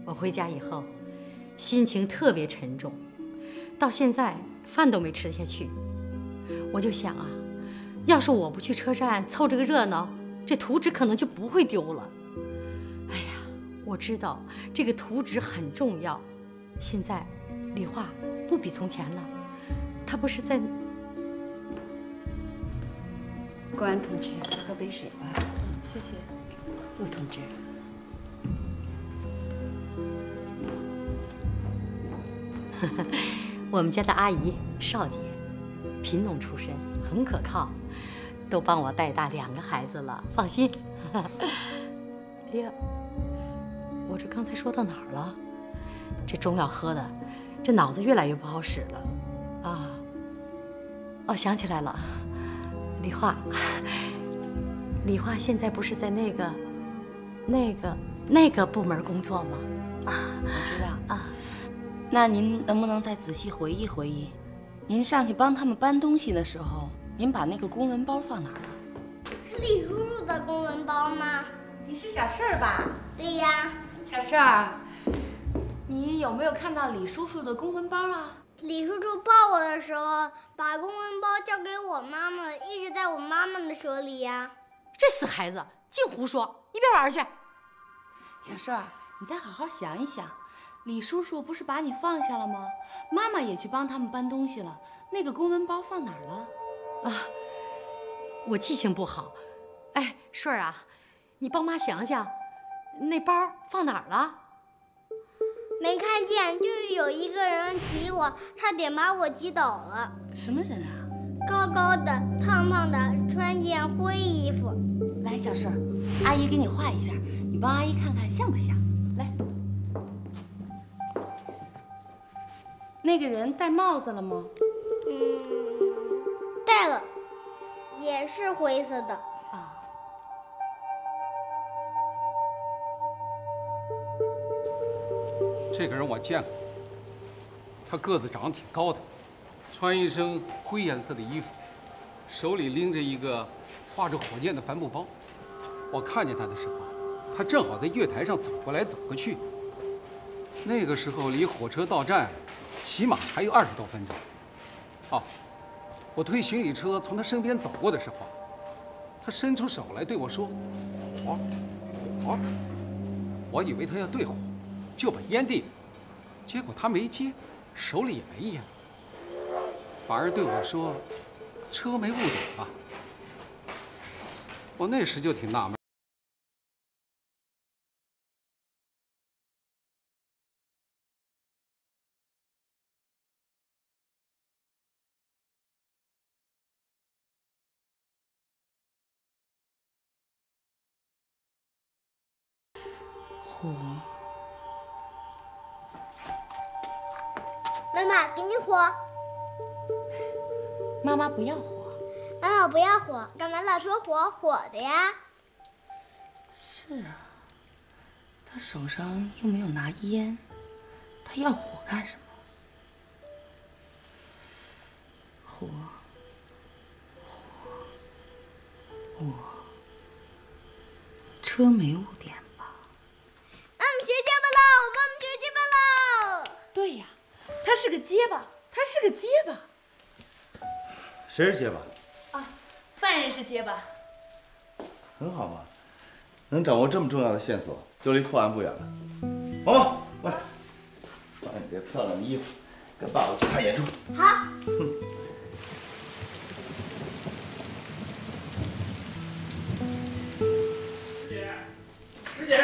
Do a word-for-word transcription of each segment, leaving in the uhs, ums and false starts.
我回家以后，心情特别沉重，到现在饭都没吃下去。我就想啊，要是我不去车站凑这个热闹，这图纸可能就不会丢了。哎呀，我知道这个图纸很重要。现在李化不比从前了，他不是在…… 公安同志，喝杯水吧。 谢谢。 陆同志。 我们家的阿姨邵姐，贫农出身，很可靠，都帮我带大两个孩子了，放心。哎呀，我这刚才说到哪儿了？这中药喝的，这脑子越来越不好使了。啊，哦，想起来了，李化，李化现在不是在那个、那个、那个部门工作吗？ 啊，我知道啊。 那您能不能再仔细回忆回忆，您上去帮他们搬东西的时候，您把那个公文包放哪儿了？ 是李叔叔的公文包吗？ 你是小事儿吧？ 对呀。 小事儿，你有没有看到李叔叔的公文包啊？ 李叔叔抱我的时候，把公文包交给我妈妈，一直在我妈妈的手里呀。 这死孩子，净胡说！一边玩去。 小事儿，你再好好想一想。 李叔叔不是把你放下了吗？妈妈也去帮他们搬东西了，那个公文包放哪儿了？ 啊，我记性不好。哎，顺儿啊，你帮妈想想，那包放哪儿了？ 没看见，就是有一个人挤我，差点把我挤倒了。 什么人啊？ 高高的、胖胖的，穿件灰衣服。 来，小顺儿，阿姨给你画一下，你帮阿姨看看像不像？来。 那个人戴帽子了吗？ 嗯，戴了，也是灰色的。 啊。 这个人我见过，他个子长得挺高的，穿一身灰颜色的衣服，手里拎着一个画着火箭的帆布包。我看见他的时候，他正好在月台上走过来走过去。那个时候离火车到站。 起码还有二十多分钟。哦，我推行李车从他身边走过的时候，他伸出手来对我说：“火，火。”我以为他要对火，就把烟递，结果他没接，手里也没烟，反而对我说：“车没误点吧？”我那时就挺纳闷。 火， 妈妈，给你火。 妈妈不要火。 妈妈不要火，干嘛老说火火的呀？ 是啊，他手上又没有拿烟，他要火干什么？火，火，火，车没误点。 妈妈学结巴喽！妈妈学结巴喽！ 对呀，他是个结巴，他是个结巴。 谁是结巴？ 啊，犯人是结巴。 很好嘛，能掌握这么重要的线索，就离破案不远了。毛毛，过来，穿你这漂亮的衣服，跟爸爸去看演出。 好。 嗯。 师姐，师姐。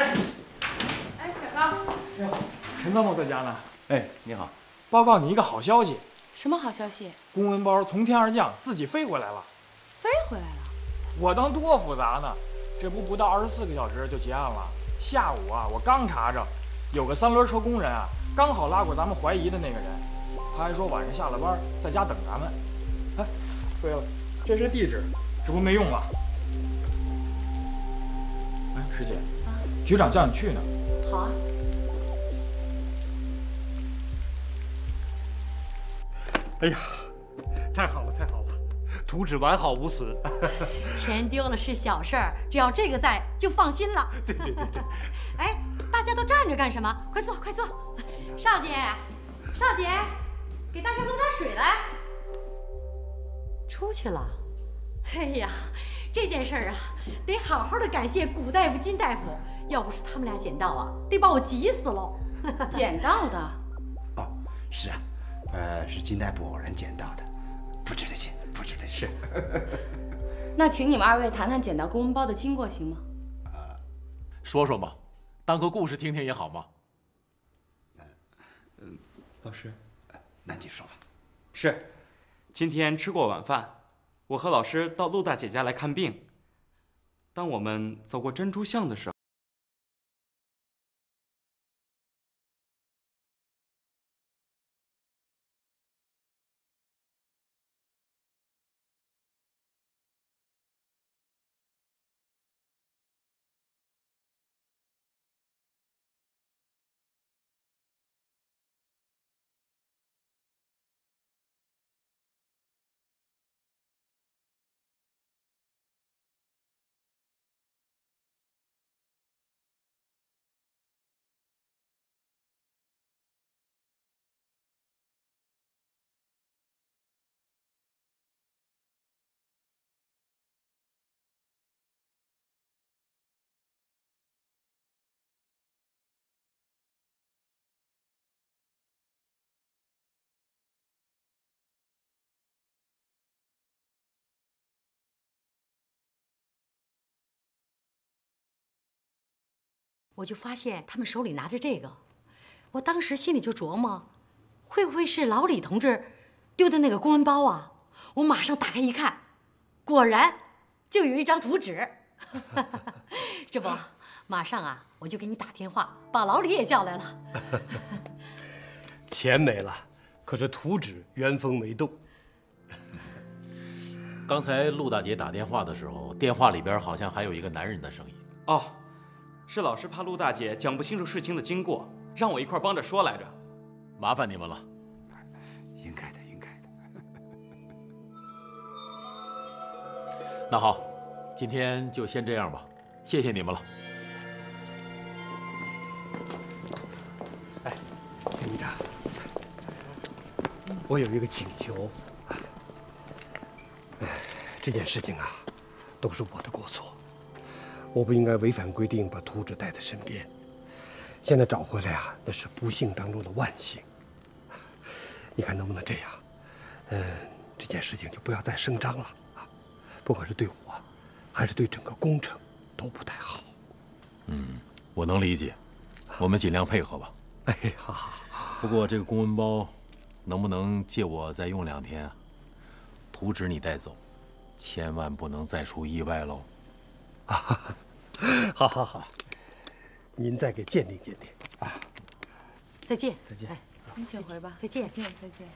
哟，陈参谋在家呢。 哎，你好， 报告你一个好消息。 什么好消息？ 公文包从天而降，自己飞回来了。 飞回来了？ 我当多复杂呢，这不不到二十四个小时就结案了。下午啊，我刚查着，有个三轮车工人啊，刚好拉过咱们怀疑的那个人。他还说晚上下了班在家等咱们。哎，对了，这是地址，这不没用了。哎，师姐，啊，局长叫你去呢。 好啊。 哎呀，太好了，太好了，图纸完好无损。 钱丢了是小事儿，只要这个在就放心了。 对对对对。 哎，大家都站着干什么？快坐，快坐。少姐，少姐，给大家弄点水来。出去了。哎呀，这件事儿啊，得好好的感谢古大夫、金大夫，要不是他们俩捡到啊，得把我急死喽。 捡到的？ 哦，是啊，呃，是金大夫偶然捡到的，不值得谢，不值得谢。 那请你们二位谈谈捡到公文包的经过，行吗？ 啊，说说嘛，当个故事听听也好嘛。 嗯，老师， 那你说吧。 是，今天吃过晚饭，我和老师到陆大姐家来看病。当我们走过珍珠巷的时候， 我就发现他们手里拿着这个，我当时心里就琢磨，会不会是老李同志丢的那个公文包啊？我马上打开一看，果然就有一张图纸。这不，马上啊，我就给你打电话，把老李也叫来了。 钱没了，可是图纸原封没动。 刚才陆大姐打电话的时候，电话里边好像还有一个男人的声音。 哦。是老师怕陆大姐讲不清楚事情的经过，让我一块帮着说来着。 麻烦你们了。 应该的，应该的。 那好，今天就先这样吧，谢谢你们了。 哎，田局长，我有一个请求。哎，这件事情啊，都是我的过错。我不应该违反规定把图纸带在身边，现在找回来啊，那是不幸当中的万幸。你看能不能这样？嗯，这件事情就不要再声张了啊！不管是对我，还是对整个工程，都不太好。 嗯，我能理解，我们尽量配合吧。 哎，好好好。 不过这个公文包，能不能借我再用两天啊？图纸你带走，千万不能再出意外喽。 啊。好，好，好，您再给鉴定鉴定啊！ 再见， 再见。 哎，您请回吧。 再见， 再见，再见。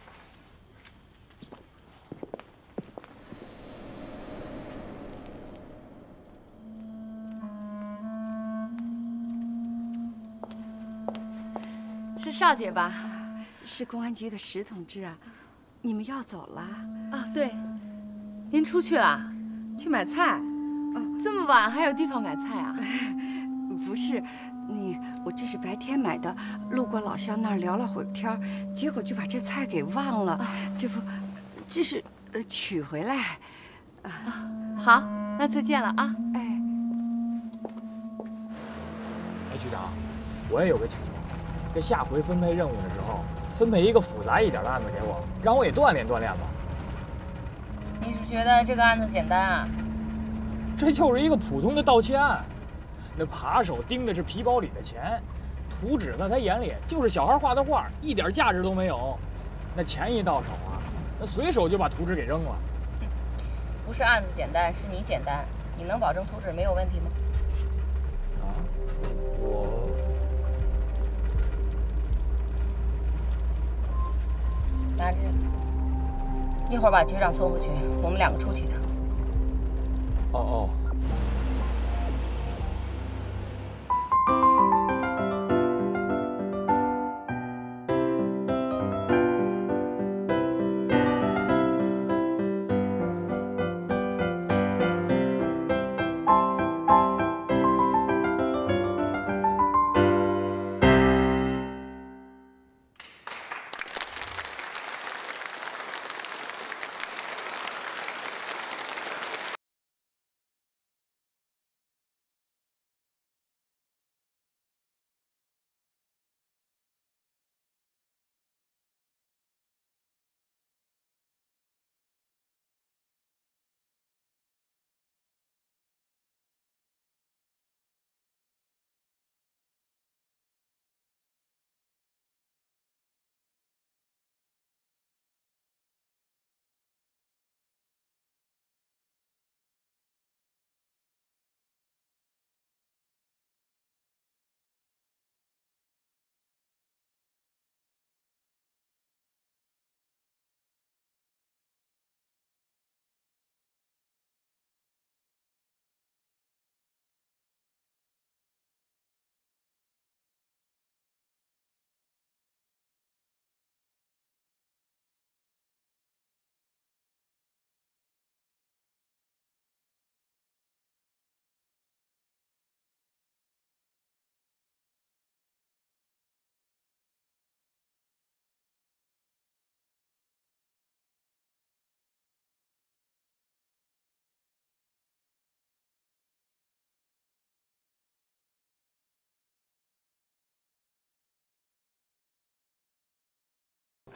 是少姐吧？ 是公安局的石同志啊，你们要走了？ 啊，对，您出去了，去买菜。这么晚还有地方买菜啊？ 不是，你我这是白天买的，路过老乡那儿聊了会儿天，结果就把这菜给忘了。这不，这是呃取回来。 啊，好，那再见了啊！ 哎， 哎，局长，我也有个请求，这下回分配任务的时候，分配一个复杂一点的案子给我，让我也锻炼锻炼吧。 你是觉得这个案子简单啊？ 这就是一个普通的盗窃案，那扒手盯的是皮包里的钱，图纸在他眼里就是小孩画的画，一点价值都没有。那钱一到手啊，那随手就把图纸给扔了。 不是案子简单，是你简单。你能保证图纸没有问题吗？ 啊，我拿着，一会儿把局长送回去，我们两个出去的。 哦哦。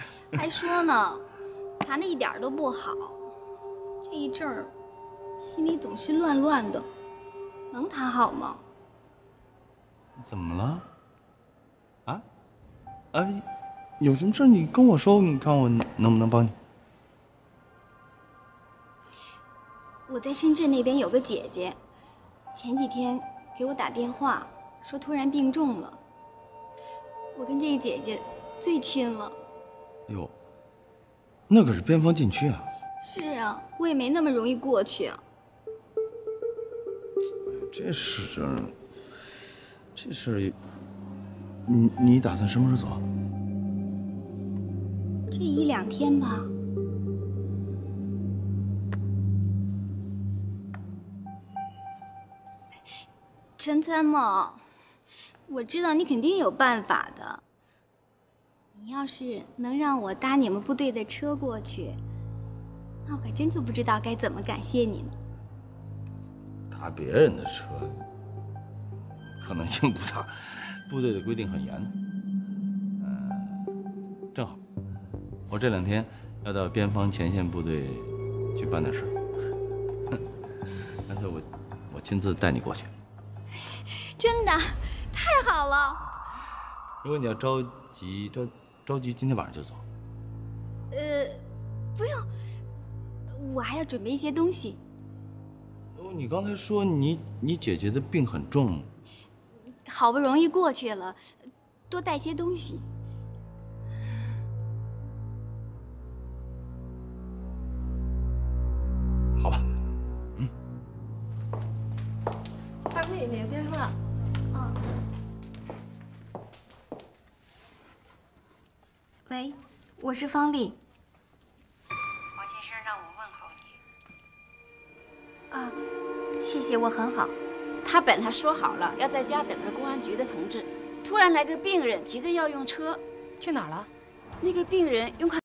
还说呢，弹的一点都不好。这一阵儿，心里总是乱乱的，能弹好吗？ 怎么了？啊？哎，有什么事你跟我说，你看我能不能帮你？ 我在深圳那边有个姐姐，前几天给我打电话说突然病重了。我跟这个姐姐最亲了。 哟，那可是边防禁区啊！ 是啊，我也没那么容易过去啊。 这事儿，这事儿，你你打算什么时候走？ 这一两天吧。陈参谋，我知道你肯定有办法的。你要是能让我搭你们部队的车过去，那我可真就不知道该怎么感谢你呢。 搭别人的车，可能性不大，部队的规定很严的。嗯，正好，我这两天要到边防前线部队去办点事儿，干脆我我亲自带你过去。 真的，太好了！ 如果你要着急，着着急，今天晚上就走。 呃，不用，我还要准备一些东西。 哦，你刚才说你你姐姐的病很重， 好不容易过去了，多带些东西。 好吧。 嗯。阿贵，你的电话。 喂，我是方丽。 黄先生让我问候你。啊，谢谢，我很好。 他本来说好了要在家等着公安局的同志，突然来个病人，急着要用车， 去哪儿了？ 那个病人用卡。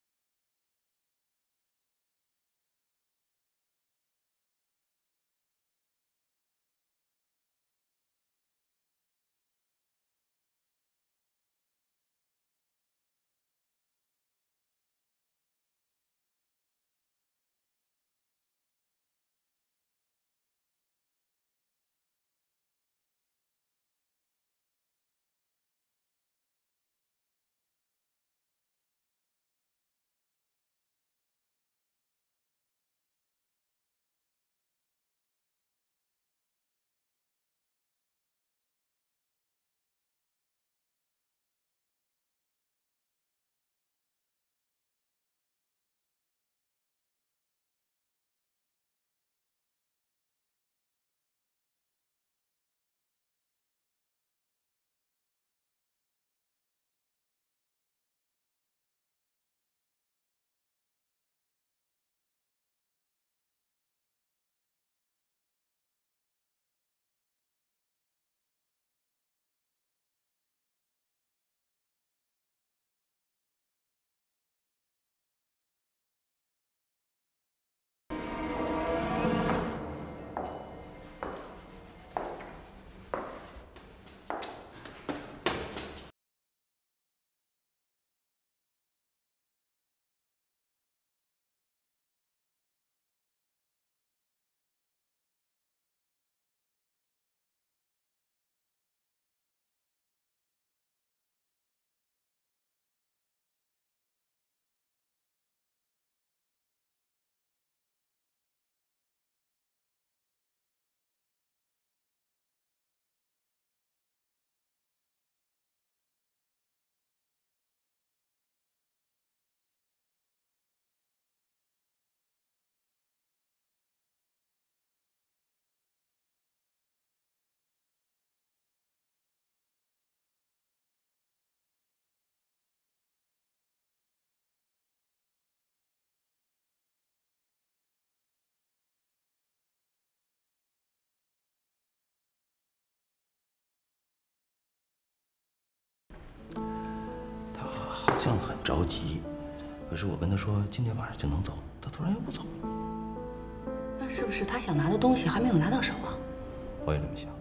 好像很着急，可是我跟他说今天晚上就能走，他突然又不走了。 那是不是他想拿的东西还没有拿到手啊？ 我也这么想。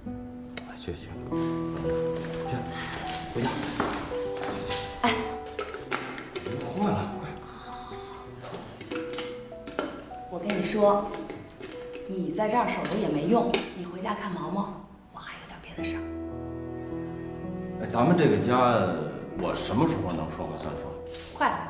去去去，回家。 哎， 说，你在这儿守着也没用，你回家看毛毛，我还有点别的事儿。 哎，咱们这个家，我什么时候能说话算数？ 快了。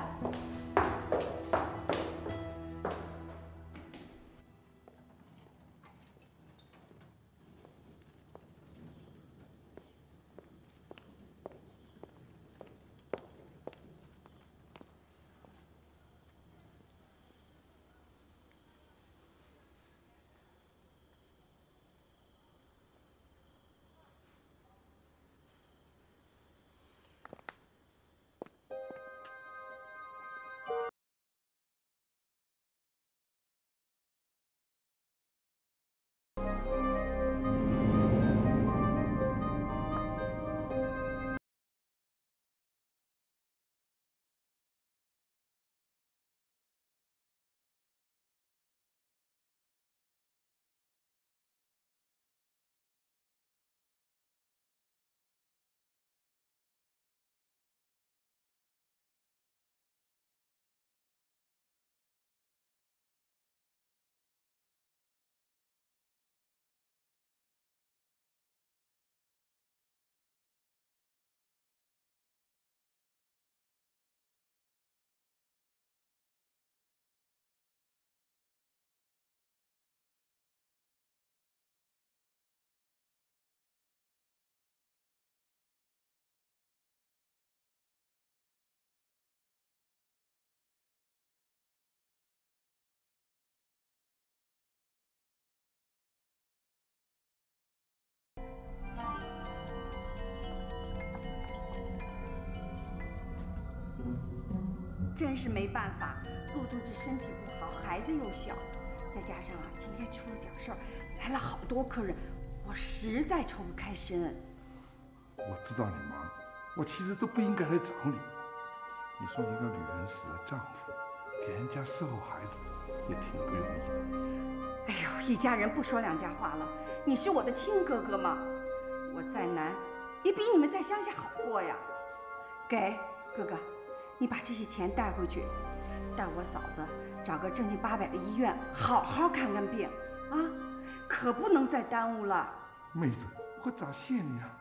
真是没办法，陆同志身体不好，孩子又小，再加上啊，今天出了点事儿，来了好多客人，我实在抽不开身。 我知道你忙，我其实都不应该来找你。你说一个女人死了丈夫，给人家伺候孩子，也挺不容易的。 哎呦，一家人不说两家话了，你是我的亲哥哥嘛，我再难，也比你们在乡下好过呀。给哥哥。 你把这些钱带回去，带我嫂子找个正经八百的医院，好好看看病，啊，可不能再耽误了。 妹子，我咋谢你啊？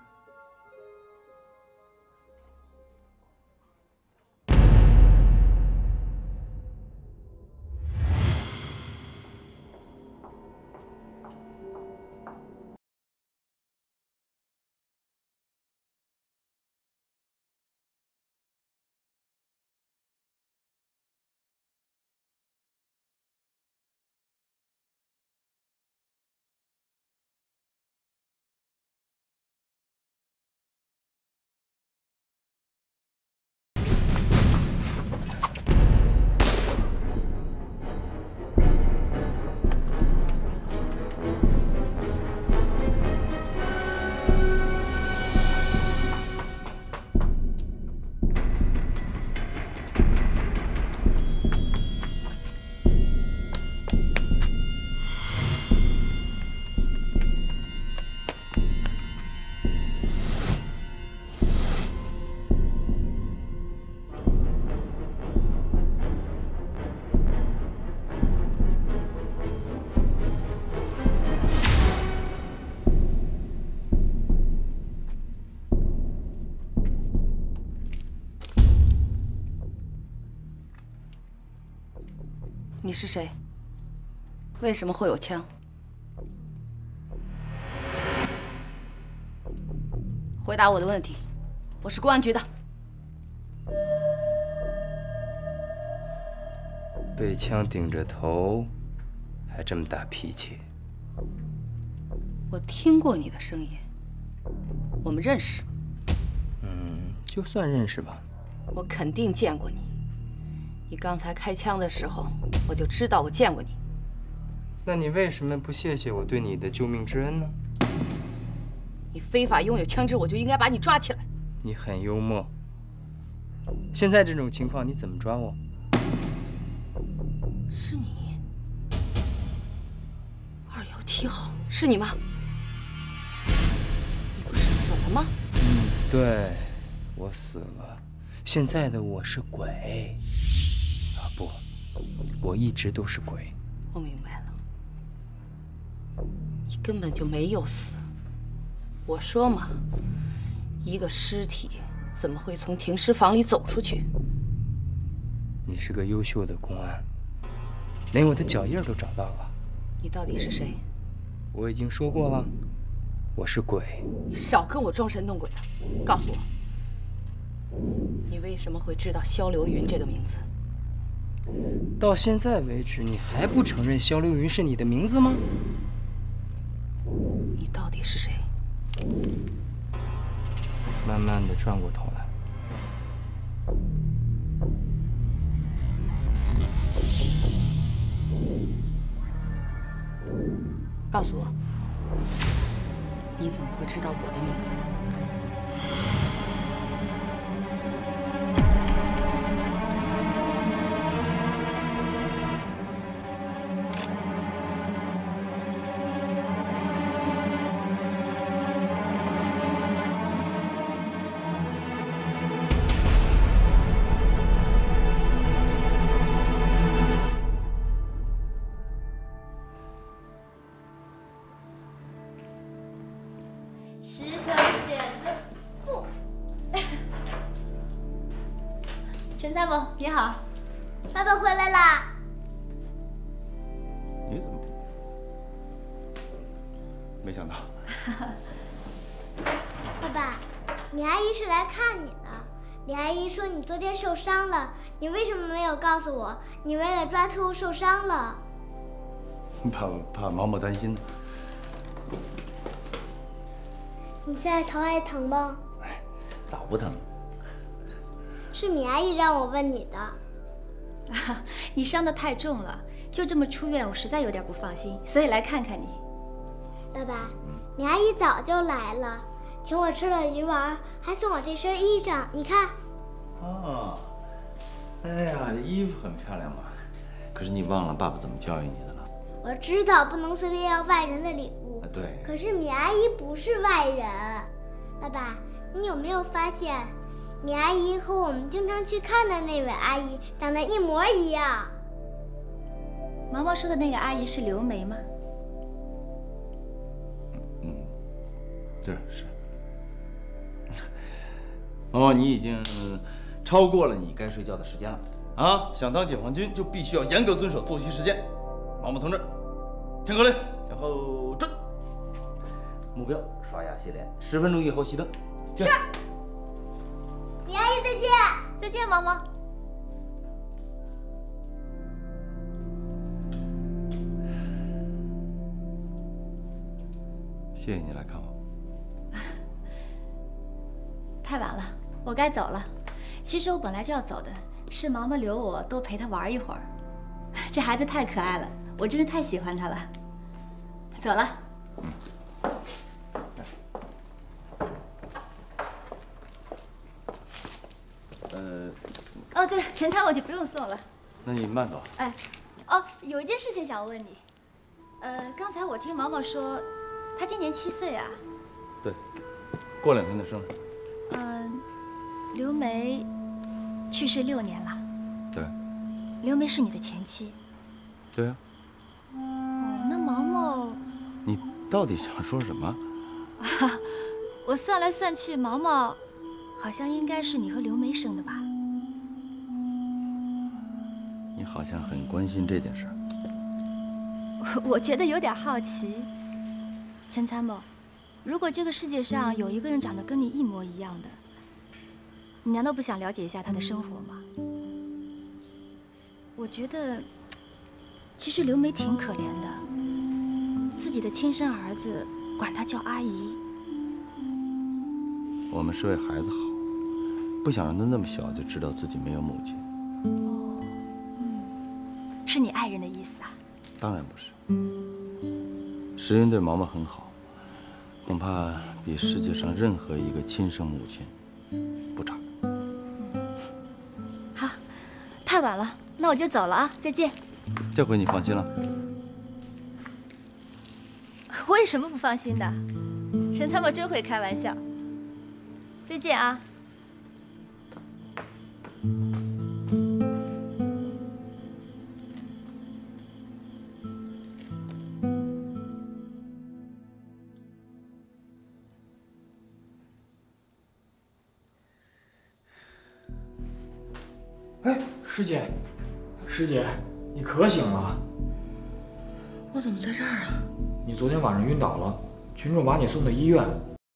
你是谁？为什么会有枪？回答我的问题。我是公安局的。 被枪顶着头，还这么大脾气。 我听过你的声音，我们认识。 嗯，就算认识吧。 我肯定见过你。 你刚才开枪的时候，我就知道我见过你。 那你为什么不谢谢我对你的救命之恩呢？ 你非法拥有枪支，我就应该把你抓起来。 你很幽默。现在这种情况，你怎么抓我？ 是你，二幺七号，是你吗？你不是死了吗？ 嗯，对，我死了。现在的我是鬼。 不，我一直都是鬼。 我明白了，你根本就没有死。我说嘛，一个尸体怎么会从停尸房里走出去？ 你是个优秀的公安，连我的脚印都找到了。 你到底是谁？ 我已经说过了，我是鬼。 你少跟我装神弄鬼的，告诉我，你为什么会知道萧流云这个名字？ 到现在为止，你还不承认萧流云是你的名字吗？ 你到底是谁？ 慢慢的转过头来。 告诉我，你怎么会知道我的名字？ 陈参谋，你好， 爸爸回来啦！ 你怎么没想到？ 爸爸，米阿姨是来看你的。米阿姨说你昨天受伤了，你为什么没有告诉我？你为了抓特务受伤了？ 怕怕毛毛担心呢。 你现在头还疼吗？ 早不疼。 是米阿姨让我问你的。 啊，你伤得太重了，就这么出院，我实在有点不放心，所以来看看你。 爸爸，米阿姨早就来了，请我吃了鱼丸，还送我这身衣裳，你看。 哦，哎呀，这衣服很漂亮嘛。可是你忘了爸爸怎么教育你的了？ 我知道不能随便要外人的礼物。 啊，对。 可是米阿姨不是外人。爸爸，你有没有发现？米阿姨和我们经常去看的那位阿姨长得一模一样。 毛毛说的那个阿姨是刘梅吗？ 嗯，是是。毛毛，你已经超过了你该睡觉的时间了啊！想当解放军就必须要严格遵守作息时间。毛毛同志，听口令，向后转。目标：刷牙洗脸，十分钟以后熄灯。 是。米阿姨再见， 再见，毛毛。 谢谢你来看我。 太晚了，我该走了。其实我本来就要走的，是毛毛留我多陪他玩一会儿。这孩子太可爱了，我真是太喜欢他了。走了。 呃， 哦，对了，陈参谋就不用送了。 那你慢走。 哎，哦，有一件事情想问你。呃，刚才我听毛毛说，他今年七岁啊。 对，过两天就生日。 嗯，刘梅去世六年了。 对。 刘梅是你的前妻。 对啊。 哦，那毛毛， 你到底想说什么？ 啊，我算来算去，毛毛。好像应该是你和刘梅生的吧？ 你好像很关心这件事。 我我觉得有点好奇。陈参谋，如果这个世界上有一个人长得跟你一模一样的，你难道不想了解一下他的生活吗？我觉得，其实刘梅挺可怜的，自己的亲生儿子管她叫阿姨。 我们是为孩子好，不想让他那么小就知道自己没有母亲。 哦，嗯，是你爱人的意思啊？ 当然不是。石云对毛毛很好，恐怕比世界上任何一个亲生母亲不差。 嗯，好，太晚了，那我就走了啊，再见。 这回你放心了？ 我有什么不放心的？陈参谋真会开玩笑。再见啊！ 哎，师姐，师姐，你可醒了？ 我怎么在这儿啊？ 你昨天晚上晕倒了，群众把你送到医院。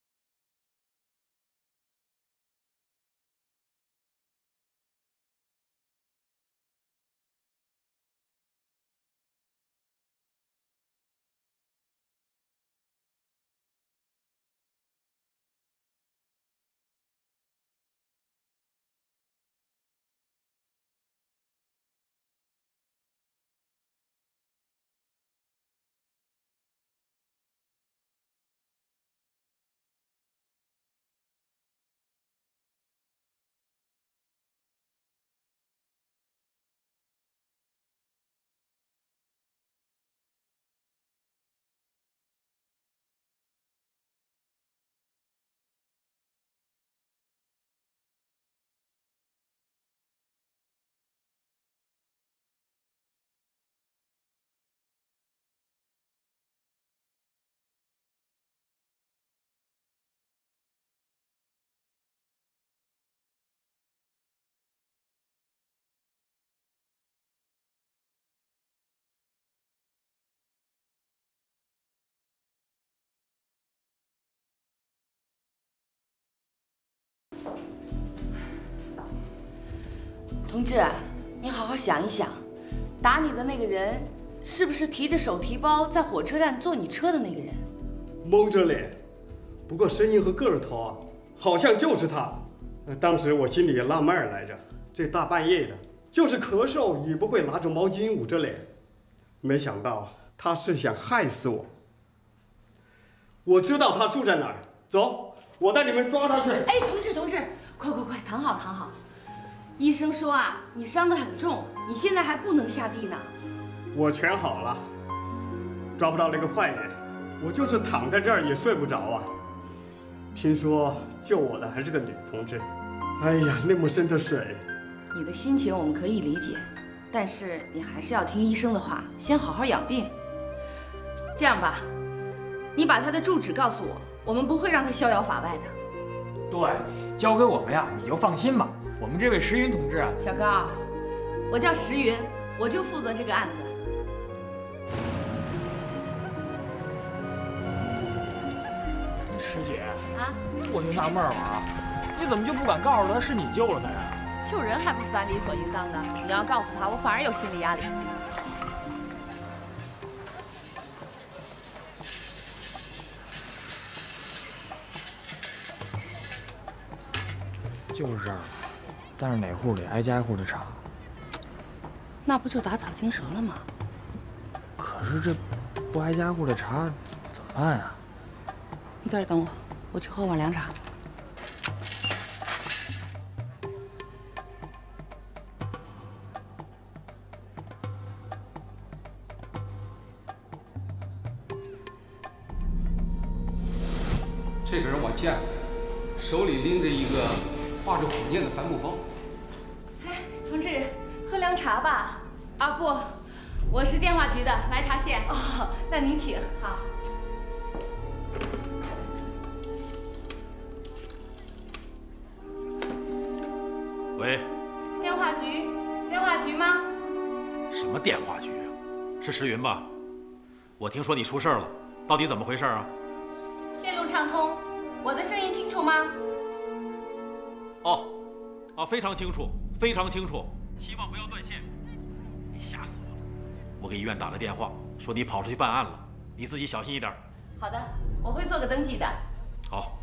同志，你好好想一想，打你的那个人，是不是提着手提包在火车站坐你车的那个人？ 蒙着脸，不过声音和个头啊，好像就是他。当时我心里也纳闷来着，这大半夜的，就是咳嗽也不会拿着毛巾捂着脸。没想到他是想害死我。我知道他住在哪儿，走，我带你们抓他去。 哎，同志，同志，快快快，躺好，躺好。医生说啊，你伤得很重，你现在还不能下地呢。 我全好了，抓不到那个坏人，我就是躺在这儿也睡不着啊。听说救我的还是个女同志，哎呀，那么深的水。 你的心情我们可以理解，但是你还是要听医生的话，先好好养病。这样吧，你把他的住址告诉我，我们不会让他逍遥法外的。 对，交给我们呀，你就放心吧。我们这位石云同志啊， 小高，我叫石云，我就负责这个案子。 师姐啊， 我就纳闷了啊，你怎么就不敢告诉他是你救了他呀？ 救人还不是咱理所应当的？你要告诉他，我反而有心理压力。 就是这儿，但是哪户得挨家挨户的查。 那不就打草惊蛇了吗？ 可是这不挨家户的查，怎么办啊？ 你在这等我，我去喝碗凉茶。 这个人我见过，手里拎着一个画着火箭的帆布包。 哎，同志，喝凉茶吧。 啊不，我是电话局的，来查线。 哦，那您请。好。 喂。 电话局，电话局吗？ 什么电话局啊？是石云吧？我听说你出事了，到底怎么回事啊？ 线路畅通，我的声音清楚吗？ 哦，啊，非常清楚，非常清楚。希望不要断线。你吓死我了！我给医院打了电话，说你跑出去办案了，你自己小心一点。 好的，我会做个登记的。 好。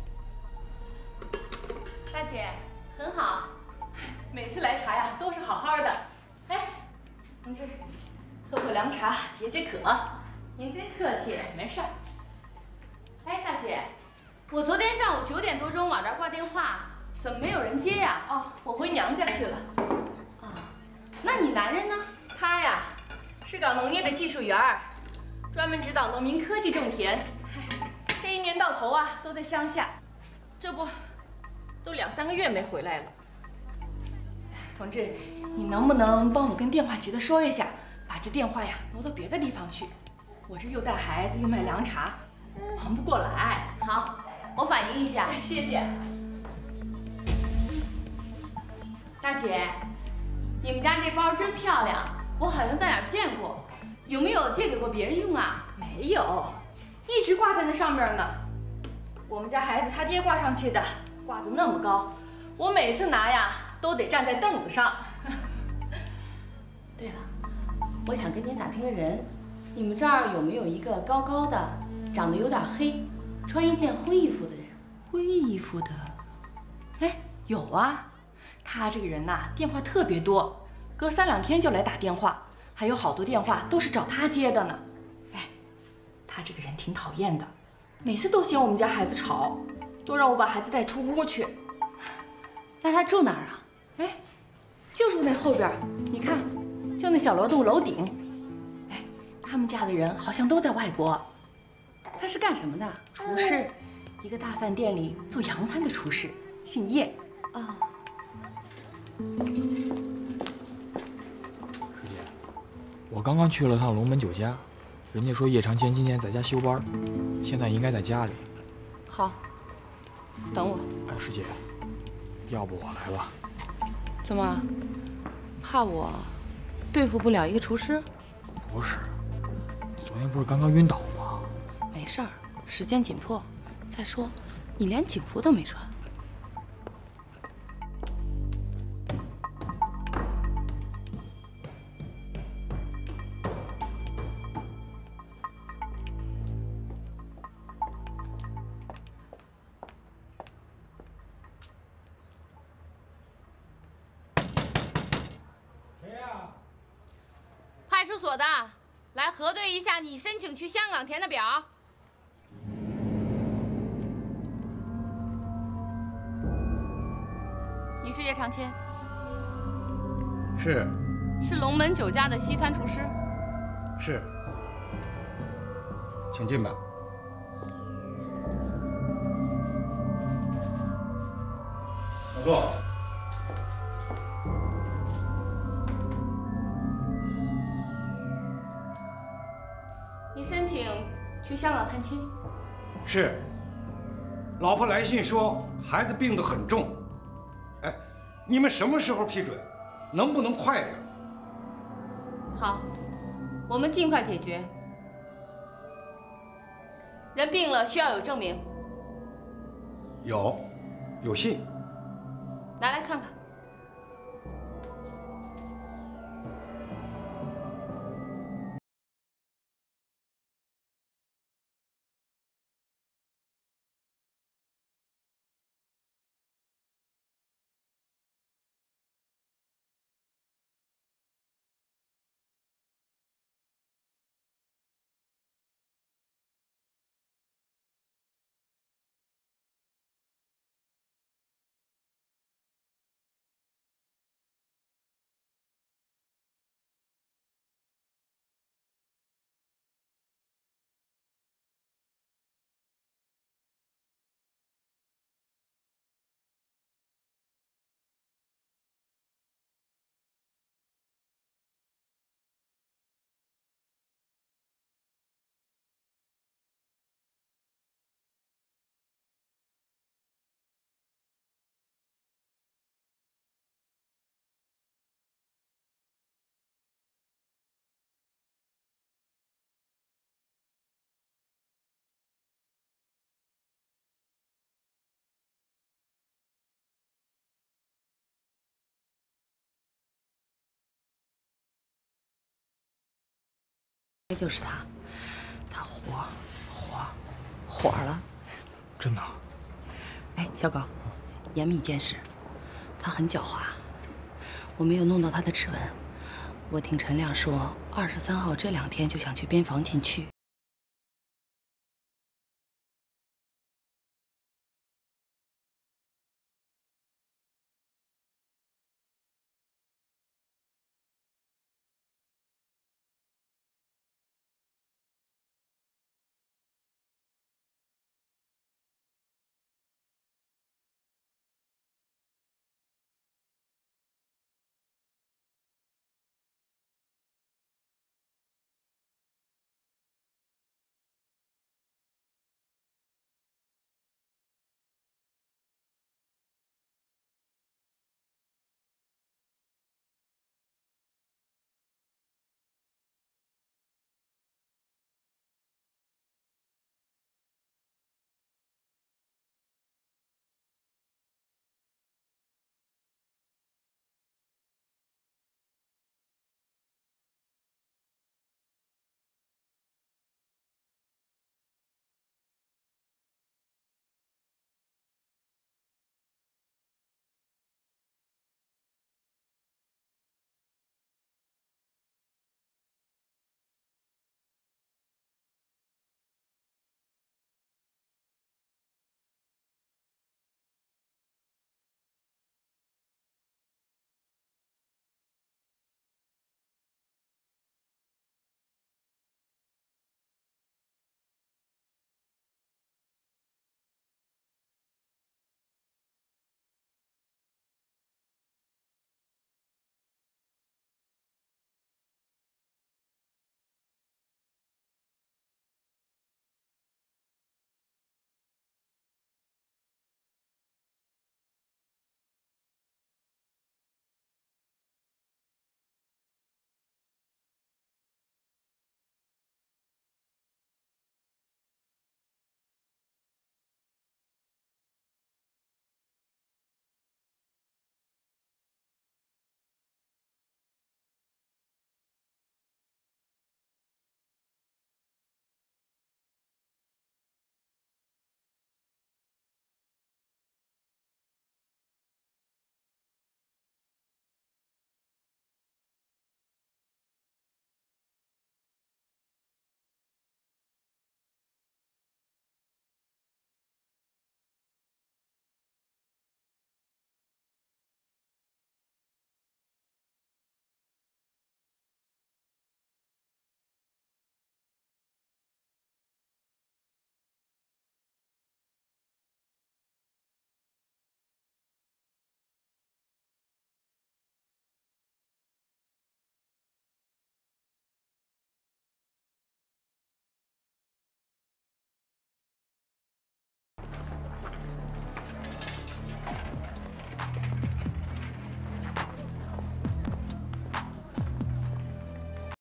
大姐，很好。 每次来查呀，都是好好的。哎，同志，喝口凉茶解解渴。 您真客气， 没事儿。 哎，大姐，我昨天上午九点多钟往这儿挂电话，怎么没有人接呀？ 哦，我回娘家去了。 啊，那你男人呢？ 他呀，是搞农业的技术员儿，专门指导农民科技种田。这一年到头啊，都在乡下，这不，都两三个月没回来了。同志，你能不能帮我跟电话局的说一下，把这电话呀挪到别的地方去？我这又带孩子又卖凉茶，忙不过来。 好，我反映一下。 谢谢。 大姐， 你们家这包真漂亮，我好像在哪儿见过，有没有借给过别人用啊？ 没有，一直挂在那上面呢。我们家孩子他爹挂上去的，挂得那么高，我每次拿呀都得站在凳子上。 对了，我想跟您打听个人，你们这儿有没有一个高高的，长得有点黑，穿一件灰衣服的人？ 灰衣服的，哎，有啊。他这个人呐，电话特别多，隔三两天就来打电话，还有好多电话都是找他接的呢。哎，他这个人挺讨厌的，每次都嫌我们家孩子吵，都让我把孩子带出屋去。 那他住哪儿啊？ 哎，就住那后边，你看，就那小楼栋楼顶。哎，他们家的人好像都在外国。 他是干什么的？ 厨师，一个大饭店里做洋餐的厨师，姓叶。 啊。 师姐，我刚刚去了趟龙门酒家，人家说叶长谦今天在家休班，现在应该在家里。 好，等我。 哎，师姐，要不我来吧？ 怎么，怕我对付不了一个厨师？ 不是，你昨天不是刚刚晕倒吗？ 没事儿，时间紧迫。再说，你连警服都没穿。 派出所的，来核对一下你申请去香港填的表。你是叶长谦？ 是。 是龙门酒家的西餐厨师？ 是。请进吧。 请坐。 你申请去香港探亲？ 是。老婆来信说孩子病得很重。哎，你们什么时候批准？能不能快点？ 好，我们尽快解决。人病了需要有证明。 有，有信。 拿来看看。这就是他，他火火火了， 真的？ 哎，小狗，严密一件事，他很狡猾，我没有弄到他的指纹。我听陈亮说，二十三号这两天就想去边防禁区，